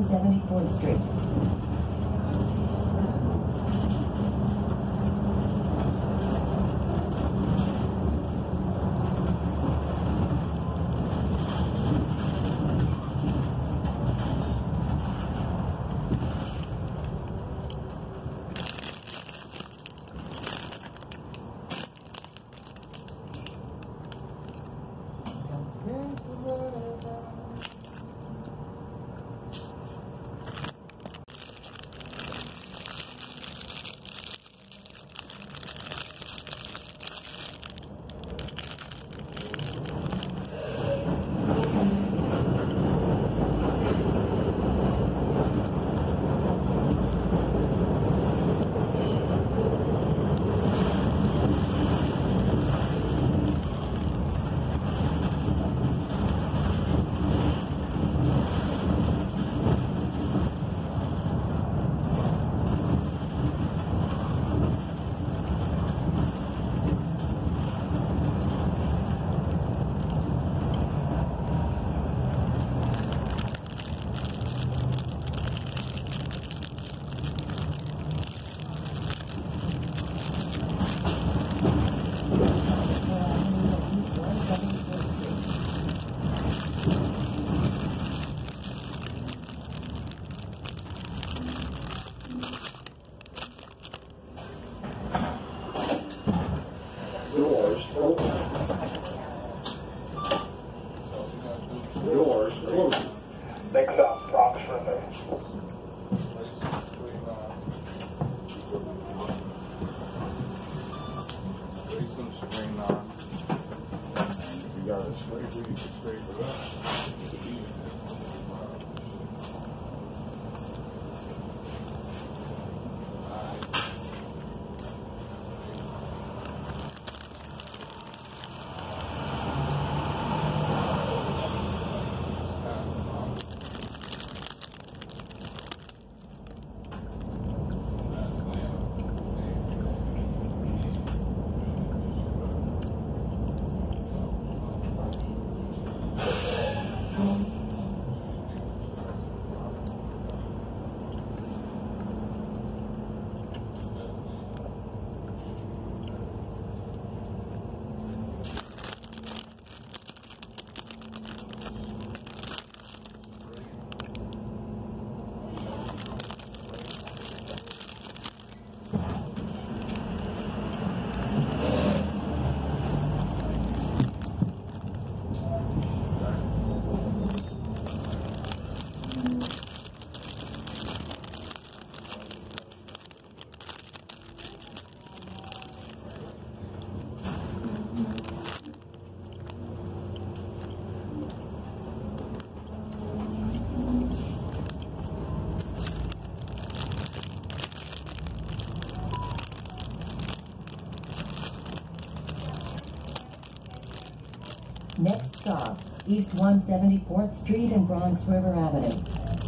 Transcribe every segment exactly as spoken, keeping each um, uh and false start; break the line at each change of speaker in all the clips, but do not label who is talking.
one seventy-fourth Street.
Doors open. Doors closed. Next up, Bronx River.
Lay some screen on. And if you got a scraper, you can scrape it up.
Next stop, East one seventy-fourth Street and Bronx River Avenue.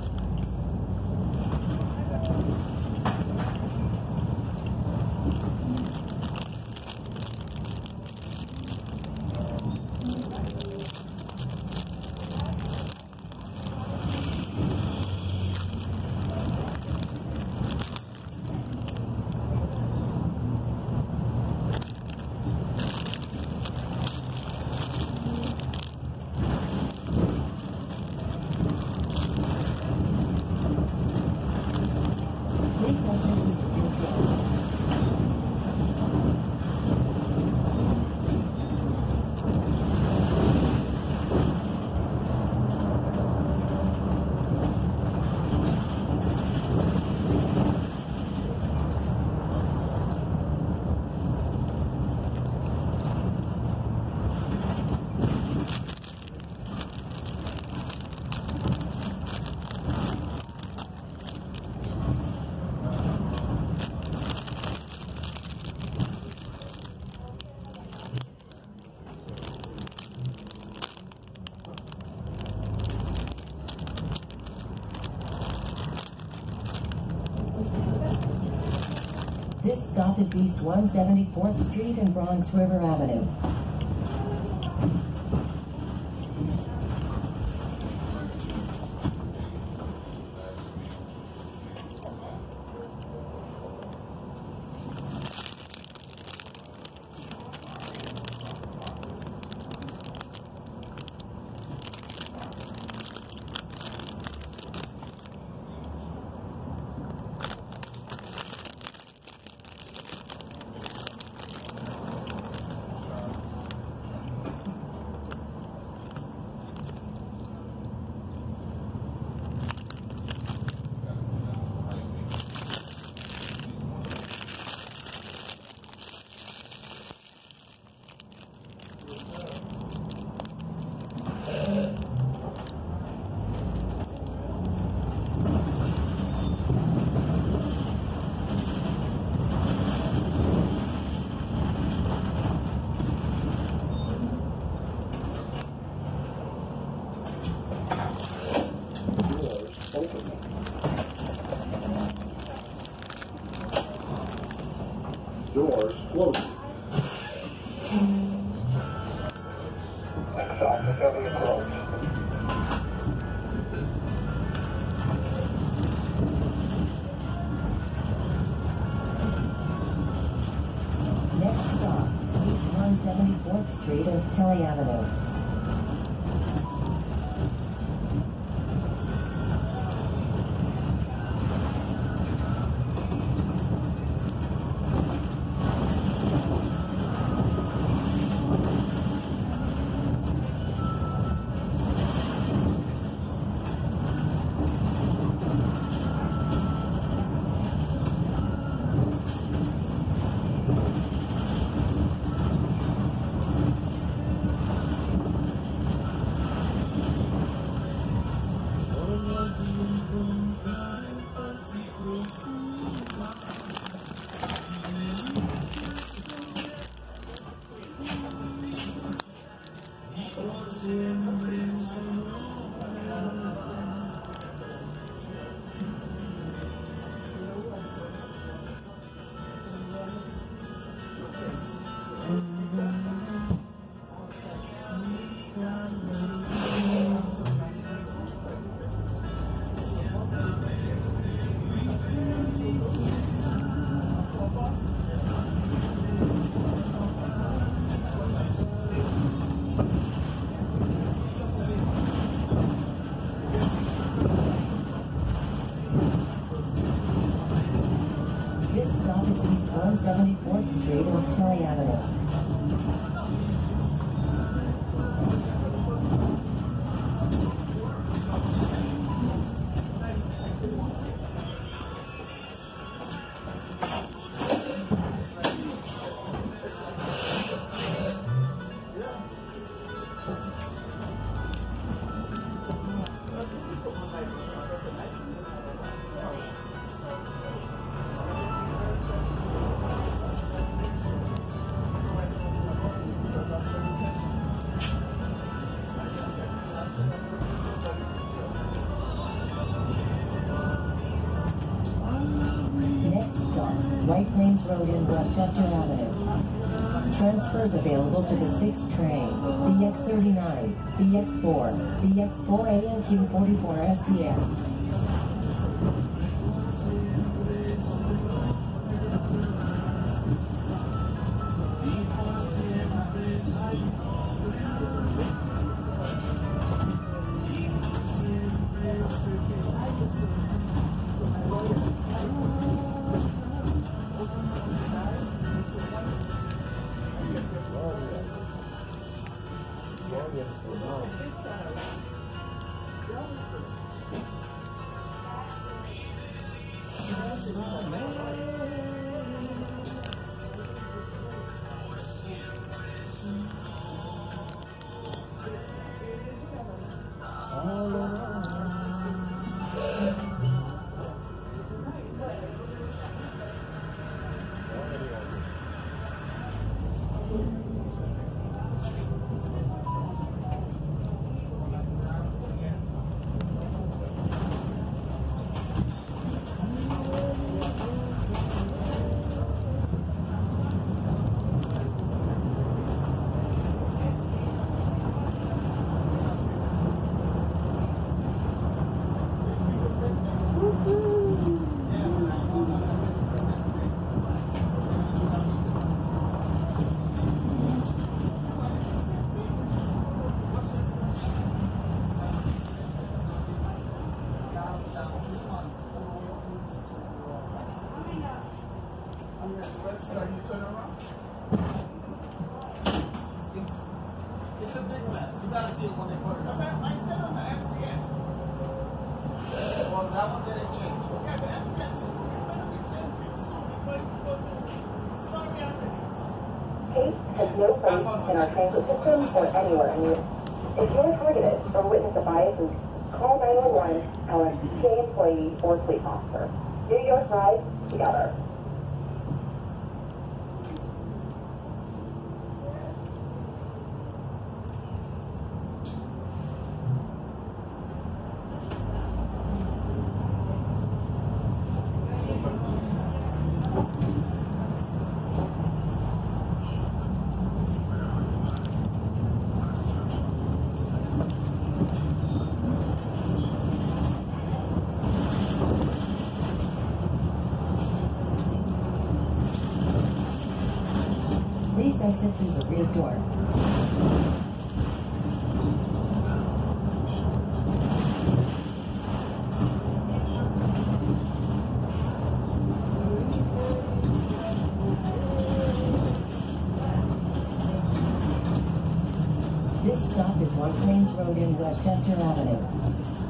This stop is East one seventy-fourth Street and Bronx River Avenue.
Next stop, Pacific Approach.
Next stop, East one seventy-fourth Street and Telly Avenue. This stop is East one seventy-fourth Street and Telly Avenue. White Plains Road in Westchester Avenue. Transfers available to the sixth train, B X thirty-nine, B X four, B X four A and Q forty-four S B S.
It's a big mess. You gotta see it when they put it up. I said on the S B S. Well, that one didn't change. Yeah, the S B S is
Case has no place in our transit system or anywhere in you. If you're targeted or witness a bias, call nine one one, our T A employee or police officer. Do your side together.
exit through the rear door. This stop is One Plains Road in Westchester Avenue.